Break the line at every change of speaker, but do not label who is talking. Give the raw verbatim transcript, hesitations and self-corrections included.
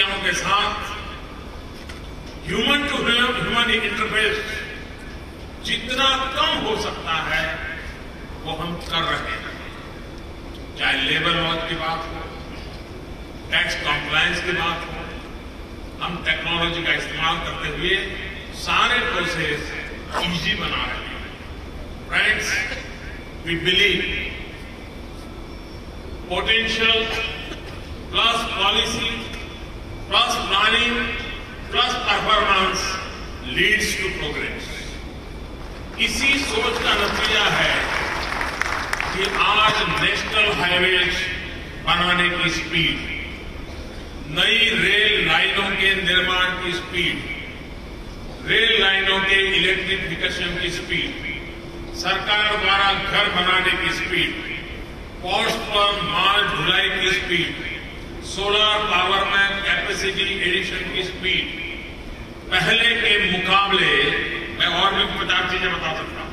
समस्याओं के साथ ह्यूमन टू ह्यूमन इंटरफेस जितना कम हो सकता है वो हम कर रहे हैं। चाहे लेबर लॉज की बात हो, टैक्स कॉम्प्लायंस की बात हो, हम टेक्नोलॉजी का इस्तेमाल करते हुए सारे प्रोसेस इजी बना रहे हैं। Friends, we believe potential plus policy plus planning plus performance leads to progress. इसी सोच का नतीजा है कि आज नेशनल हाईवेज बनाने की स्पीड, नई रेल लाइनों के निर्माण की स्पीड, रेल लाइनों के इलेक्ट्रिफिकेशन की स्पीड, सरकार द्वारा घर बनाने की स्पीड, पोर्ट्स पर माल ढुलाई की स्पीड, सोलर पावर में कैपेसिटी एडिशन की स्पीड पहले के मुकाबले, मैं और भी पचास चीजें बता सकता हूं,